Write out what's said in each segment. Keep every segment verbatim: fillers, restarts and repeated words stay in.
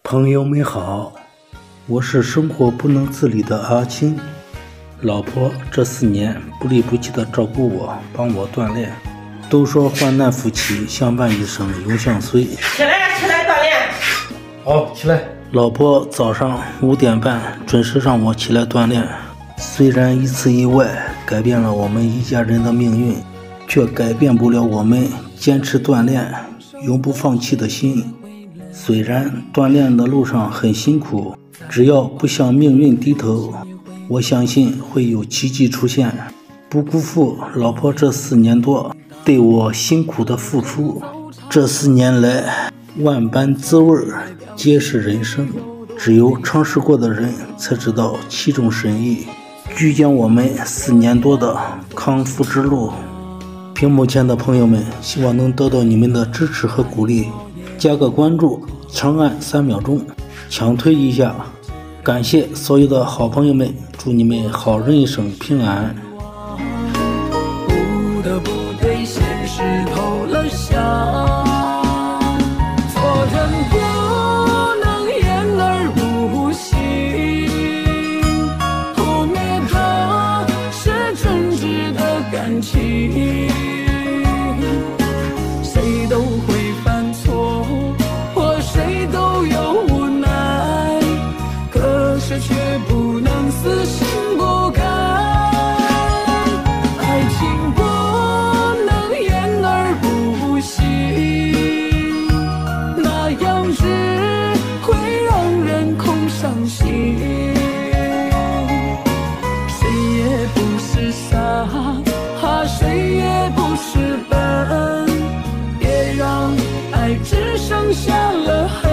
朋友们好，我是生活不能自理的阿青。老婆这四年不离不弃的照顾我，帮我锻炼。都说患难夫妻相伴一生永相随。 起来，起来锻炼。 好，起来。老婆早上五点半准时让我起来锻炼。虽然一次意外改变了我们一家人的命运，却改变不了我们坚持锻炼、永不放弃的心。虽然锻炼的路上很辛苦，只要不向命运低头，我相信会有奇迹出现。不辜负老婆这四年多对我辛苦的付出，这四年来万般滋味皆是人生，只有尝试过的人才知道其中深意。聚将我们四年多的康复之路，屏幕前的朋友们，希望能得到你们的支持和鼓励，加个关注，长按三秒钟，强推一下。感谢所有的好朋友们，祝你们好人一生平安。 不得不对现实投了降，做人不能言而无信，扑灭的是真挚的感情。谁都会犯错，或谁都有无奈，可是却不能死心不改。爱情不能言而不信，那样只会让人空伤心。谁也不是傻，谁也不是笨，别让爱只剩下了恨。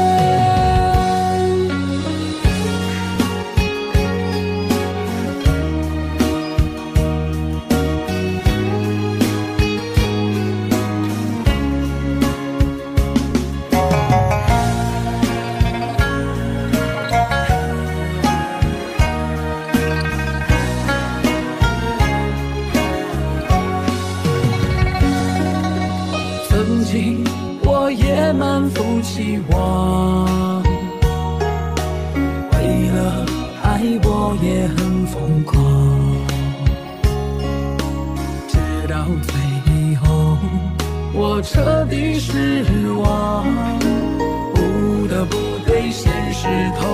曾经我也满腹期望，为了爱我也很疯狂，直到最后我彻底失望，不得不对现实投